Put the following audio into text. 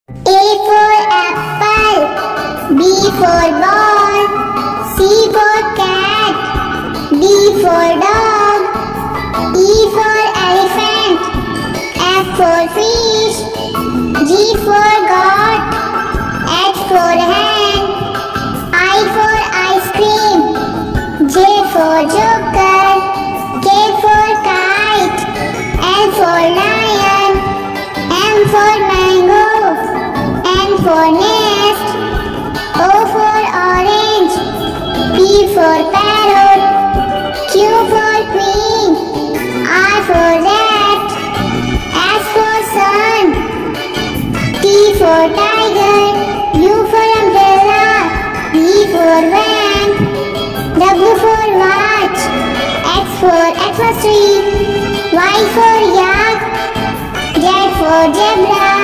A for apple, B for ball, C for cat, D for dog, E for elephant, F for fish, G for goat, H for hen, I for ice cream, J for joker, K for kite, L for lion, M for mango, N for nest, O for orange, P for parrot, Q for queen, R for rat, S for sun, T for tiger, U for umbrella, V for van, W for watch, X for Xmas tree, Y for yak, Z for zebra,